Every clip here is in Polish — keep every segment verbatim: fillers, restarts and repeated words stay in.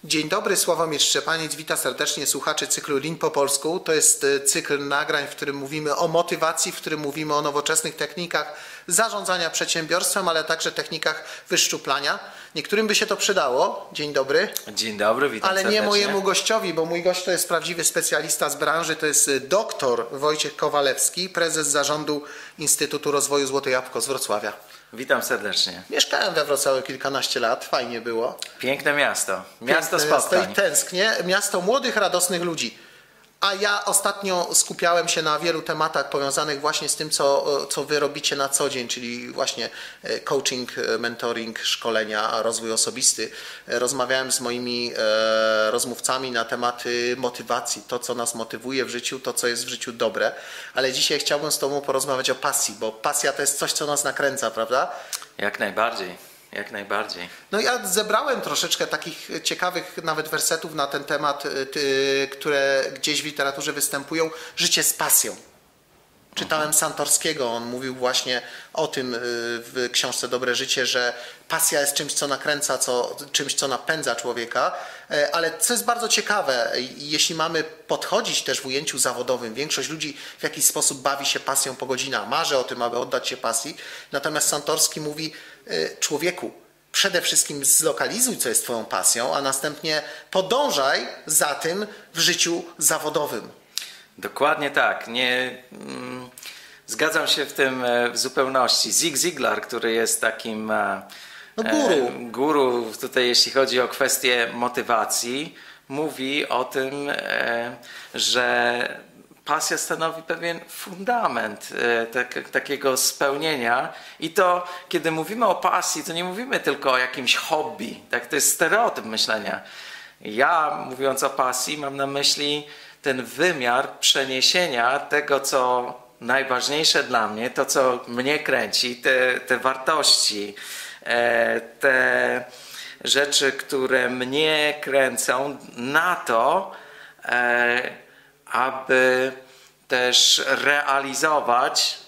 Dzień dobry, Sławomir Szczepaniec, witam serdecznie słuchaczy cyklu Lean po polsku. To jest cykl nagrań, w którym mówimy o motywacji, w którym mówimy o nowoczesnych technikach zarządzania przedsiębiorstwem, ale także technikach wyszczuplania. Niektórym by się to przydało. Dzień dobry. Dzień dobry, witam Ale serdecznie. nie mojemu gościowi, bo mój gość to jest prawdziwy specjalista z branży, to jest doktor Wojciech Kowalewski, prezes zarządu Instytutu Rozwoju Złote Jabłko z Wrocławia. Witam serdecznie. Mieszkałem we Wrocławiu kilkanaście lat, fajnie było. Piękne miasto, miasto Piękne spotkań. miasto i tęsknię, miasto młodych, radosnych ludzi. A ja ostatnio skupiałem się na wielu tematach powiązanych właśnie z tym, co, co wy robicie na co dzień, czyli właśnie coaching, mentoring, szkolenia, rozwój osobisty. Rozmawiałem z moimi e, rozmówcami na tematy motywacji, to co nas motywuje w życiu, to co jest w życiu dobre. Ale dzisiaj chciałbym z tobą porozmawiać o pasji, bo pasja to jest coś, co nas nakręca, prawda? Jak najbardziej. Jak najbardziej. No ja zebrałem troszeczkę takich ciekawych nawet wersetów na ten temat, ty, które gdzieś w literaturze występują. Życie z pasją. Czytałem Santorskiego, on mówił właśnie o tym w książce Dobre Życie, że pasja jest czymś, co nakręca, co, czymś, co napędza człowieka, ale co jest bardzo ciekawe, jeśli mamy podchodzić też w ujęciu zawodowym, większość ludzi w jakiś sposób bawi się pasją po godzinach, marzy o tym, aby oddać się pasji, natomiast Santorski mówi, człowieku, przede wszystkim zlokalizuj, co jest twoją pasją, a następnie podążaj za tym w życiu zawodowym. Dokładnie tak. Nie, mm, zgadzam się w tym w zupełności. Zig Ziglar, który jest takim no guru. E, guru tutaj, jeśli chodzi o kwestię motywacji, mówi o tym, e, że pasja stanowi pewien fundament e, tak, takiego spełnienia i to, kiedy mówimy o pasji, to nie mówimy tylko o jakimś hobby. Tak, to jest stereotyp myślenia. Ja, mówiąc o pasji, mam na myśli ten wymiar przeniesienia tego, co najważniejsze dla mnie, to, co mnie kręci, te, te wartości, e, te rzeczy, które mnie kręcą, na to, e, aby też realizować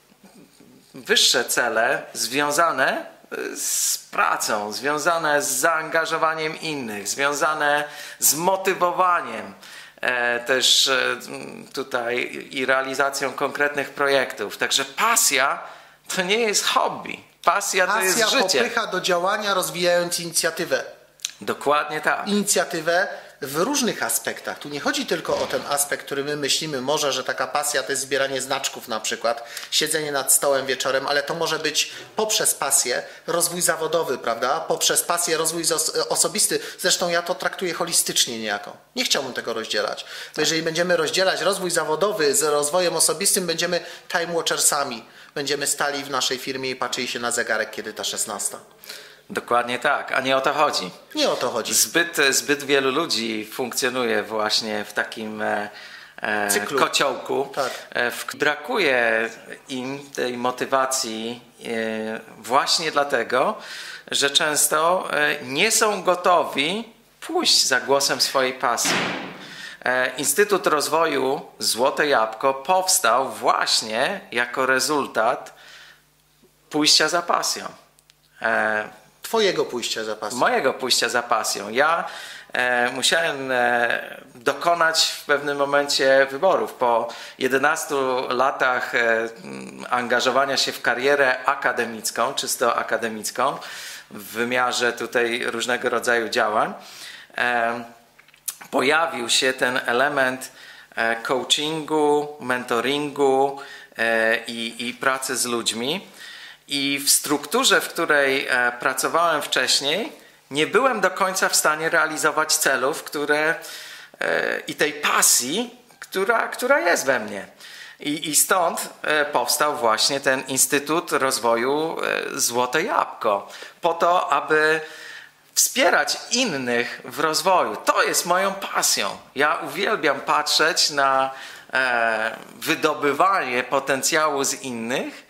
wyższe cele związane z pracą, związane z zaangażowaniem innych, związane z motywowaniem e, też e, tutaj i realizacją konkretnych projektów. Także pasja to nie jest hobby. Pasja, Pasja to jest życie. Pasja popycha do działania, rozwijając inicjatywę. Dokładnie tak. Inicjatywę w różnych aspektach. Tu nie chodzi tylko o ten aspekt, który my myślimy, może, że taka pasja to jest zbieranie znaczków na przykład, siedzenie nad stołem wieczorem, ale to może być poprzez pasję rozwój zawodowy, prawda? Poprzez pasję rozwój osobisty. Zresztą ja to traktuję holistycznie niejako. Nie chciałbym tego rozdzielać. Bo jeżeli będziemy rozdzielać rozwój zawodowy z rozwojem osobistym, będziemy time watchersami. Będziemy stali w naszej firmie i patrzyli się na zegarek, kiedy ta szesnasta. Dokładnie tak, a nie o to chodzi. Nie o to chodzi. Zbyt, zbyt wielu ludzi funkcjonuje właśnie w takim e, Cyklu. kociołku. Tak. E, w, brakuje im tej motywacji e, właśnie dlatego, że często e, nie są gotowi pójść za głosem swojej pasji. E, Instytut Rozwoju Złote Jabłko powstał właśnie jako rezultat pójścia za pasją. E, Twojego pójścia za pasją. Mojego pójścia za pasją. Ja e, musiałem e, dokonać w pewnym momencie wyborów. Po jedenastu latach e, angażowania się w karierę akademicką, czysto akademicką, w wymiarze tutaj różnego rodzaju działań, e, pojawił się ten element e, coachingu, mentoringu e, i, i pracy z ludźmi. I w strukturze, w której e, pracowałem wcześniej, nie byłem do końca w stanie realizować celów, które e, i tej pasji, która, która jest we mnie. I, i stąd e, powstał właśnie ten Instytut Rozwoju e, Złote Jabłko. Po to, aby wspierać innych w rozwoju. To jest moją pasją. Ja uwielbiam patrzeć na e, wydobywanie potencjału z innych,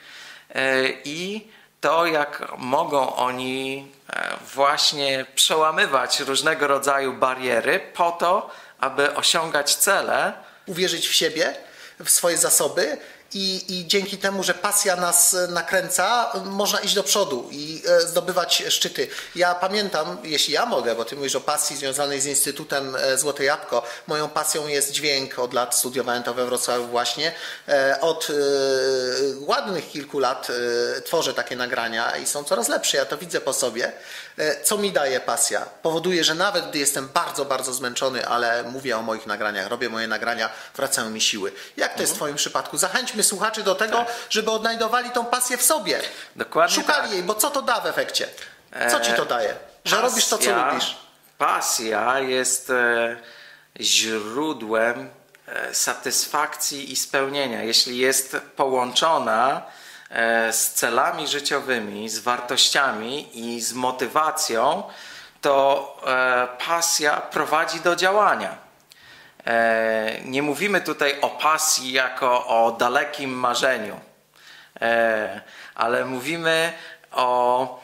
i to, jak mogą oni właśnie przełamywać różnego rodzaju bariery po to, aby osiągać cele. Uwierzyć w siebie, w swoje zasoby i, i dzięki temu, że pasja nas nakręca, można iść do przodu i zdobywać szczyty. Ja pamiętam, jeśli ja mogę, bo ty mówisz o pasji związanej z Instytutem Złote Jabłko, moją pasją jest dźwięk, od lat studiowałem to we Wrocławiu właśnie, od ładnych kilku lat tworzę takie nagrania i są coraz lepsze, ja to widzę po sobie. Co mi daje pasja? Powoduje, że nawet gdy jestem bardzo, bardzo zmęczony, ale mówię o moich nagraniach, robię moje nagrania, wracają mi siły. Jak to jest w twoim przypadku? Zachęćmy słuchaczy do tego, tak, żeby odnajdowali tą pasję w sobie. Dokładnie Szukali tak. jej, bo co to da w efekcie? Co ci to daje? Że pasja, robisz to, co lubisz. Pasja jest e, źródłem e, satysfakcji i spełnienia. Jeśli jest połączona e, z celami życiowymi, z wartościami i z motywacją, to e, pasja prowadzi do działania. Nie mówimy tutaj o pasji jako o dalekim marzeniu, ale mówimy o...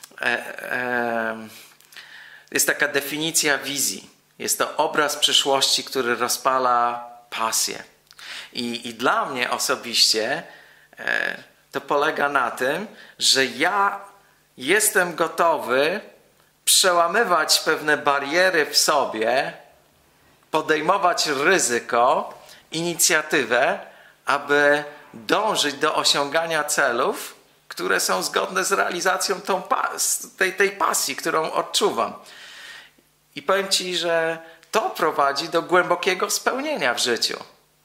Jest taka definicja wizji. Jest to obraz przyszłości, który rozpala pasję. I, i dla mnie osobiście to polega na tym, że ja jestem gotowy przełamywać pewne bariery w sobie, podejmować ryzyko, inicjatywę, aby dążyć do osiągania celów, które są zgodne z realizacją tą, tej, tej pasji, którą odczuwam. I powiem ci, że to prowadzi do głębokiego spełnienia w życiu.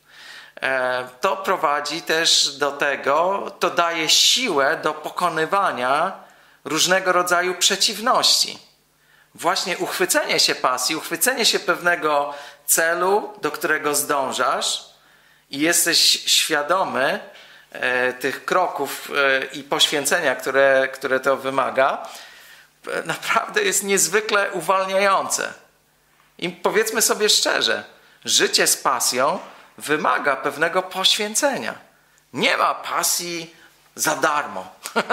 To prowadzi też do tego, to daje siłę do pokonywania różnego rodzaju przeciwności. Właśnie uchwycenie się pasji, uchwycenie się pewnego celu, do którego zdążasz i jesteś świadomy e, tych kroków e, i poświęcenia, które, które to wymaga, e, naprawdę jest niezwykle uwalniające. I powiedzmy sobie szczerze, życie z pasją wymaga pewnego poświęcenia. Nie ma pasji za darmo.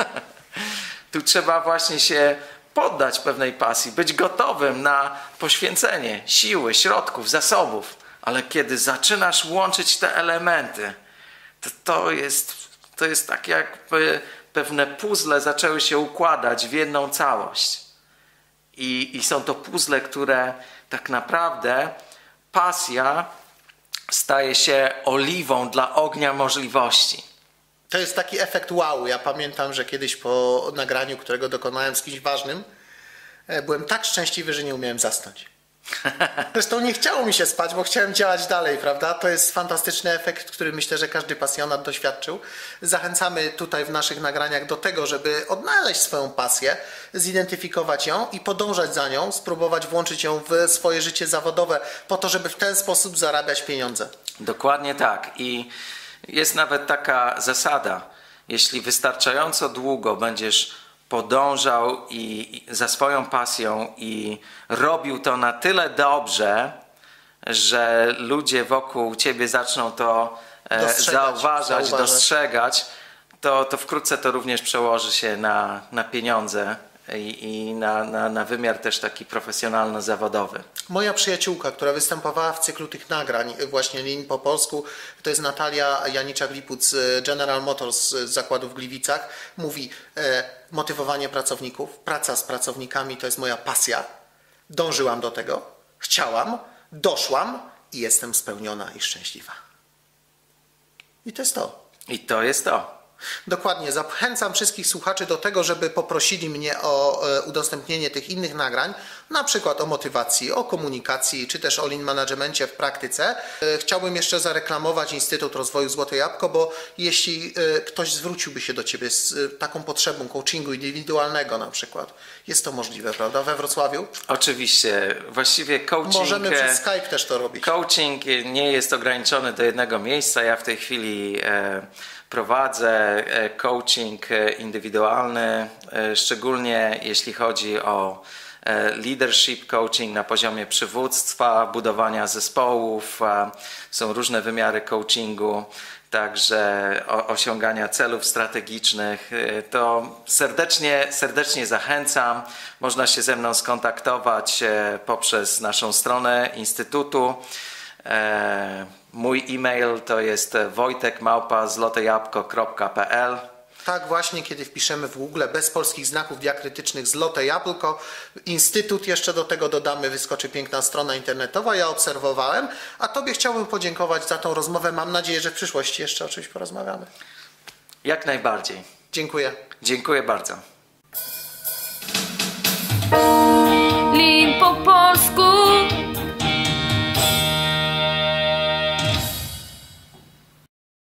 Tu trzeba właśnie się poddać pewnej pasji, być gotowym na poświęcenie siły, środków, zasobów. Ale kiedy zaczynasz łączyć te elementy, to, to, jest, to jest tak, jakby pewne puzzle zaczęły się układać w jedną całość. I, i są to puzzle, które tak naprawdę pasja staje się oliwą dla ognia możliwości. To jest taki efekt wow. Ja pamiętam, że kiedyś po nagraniu, którego dokonałem z kimś ważnym, byłem tak szczęśliwy, że nie umiałem zasnąć. Zresztą nie chciało mi się spać, bo chciałem działać dalej, prawda? To jest fantastyczny efekt, który myślę, że każdy pasjonat doświadczył. Zachęcamy tutaj w naszych nagraniach do tego, żeby odnaleźć swoją pasję, zidentyfikować ją i podążać za nią, spróbować włączyć ją w swoje życie zawodowe, po to, żeby w ten sposób zarabiać pieniądze. Dokładnie tak. I jest nawet taka zasada. Jeśli wystarczająco długo będziesz podążał i, i za swoją pasją i robił to na tyle dobrze, że ludzie wokół ciebie zaczną to e, zauważać, zauważać, dostrzegać, to, to wkrótce to również przełoży się na, na pieniądze i, i na, na, na wymiar też taki profesjonalno-zawodowy. Moja przyjaciółka, która występowała w cyklu tych nagrań właśnie Lean po polsku, to jest Natalia Janiczak-Lipuc z General Motors z zakładu w Gliwicach, mówi: e, motywowanie pracowników, praca z pracownikami to jest moja pasja. Dążyłam do tego, chciałam, doszłam i jestem spełniona i szczęśliwa. I to jest to. I to jest to. Dokładnie. Zachęcam wszystkich słuchaczy do tego, żeby poprosili mnie o udostępnienie tych innych nagrań, na przykład o motywacji, o komunikacji, czy też o lean managemencie w praktyce. Chciałbym jeszcze zareklamować Instytut Rozwoju Złote Jabłko, bo jeśli ktoś zwróciłby się do ciebie z taką potrzebą coachingu indywidualnego na przykład, jest to możliwe, prawda? We Wrocławiu? Oczywiście. Właściwie coaching... Możemy przez Skype też to robić. Coaching nie jest ograniczony do jednego miejsca. Ja w tej chwili e, prowadzę coaching indywidualny, szczególnie jeśli chodzi o leadership coaching na poziomie przywództwa, budowania zespołów. Są różne wymiary coachingu, także osiągania celów strategicznych. To serdecznie, serdecznie zachęcam. Można się ze mną skontaktować poprzez naszą stronę Instytutu. E, mój e-mail to jest wojtek małpa zlotejabłko kropka p l. Tak właśnie, kiedy wpiszemy w Google bez polskich znaków diakrytycznych Złote Jabłko, Instytut, jeszcze do tego dodamy, wyskoczy piękna strona internetowa, ja obserwowałem, a Tobie chciałbym podziękować za tą rozmowę. Mam nadzieję, że w przyszłości jeszcze o czymś porozmawiamy. Jak najbardziej. Dziękuję. Dziękuję bardzo.